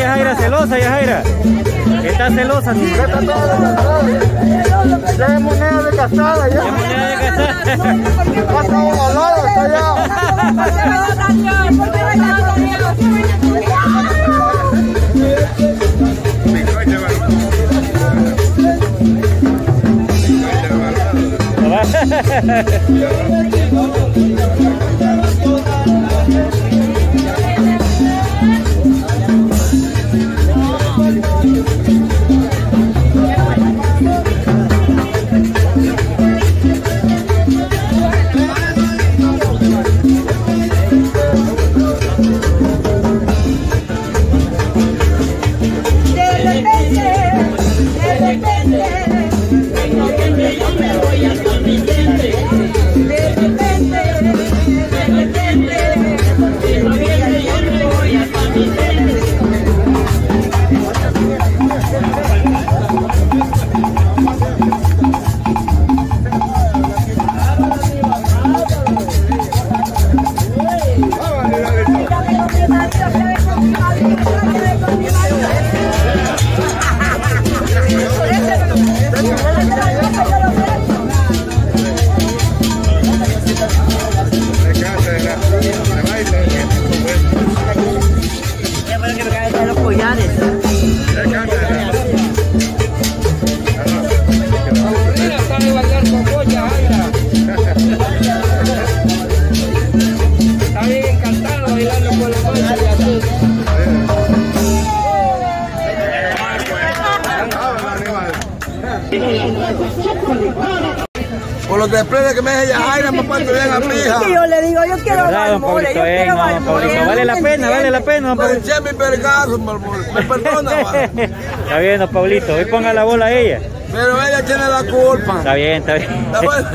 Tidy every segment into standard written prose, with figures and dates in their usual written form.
Yajaira celosa, Yajaira. Está celosa, sí. Ya está todo. Ya es moneda de casada, ya. Es moneda de casada. Pasa al lado, está allá. Por los despredes que me deja Yajaira, me puesto bien a mi hija. Yo le digo, yo quiero Balmore, yo quiero Balmore. Vale la pena, don Pablito. Eché mi vergazo, Balmore. Me perdona, vale. Está bien, don Pablito. Hoy ponga la bola a ella. Pero ella tiene la culpa. Está bien, está bien. ¿Está bueno?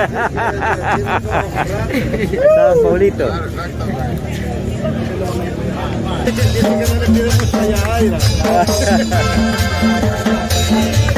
Está don Pablito. Dice que no le pide mucho a Yajaira.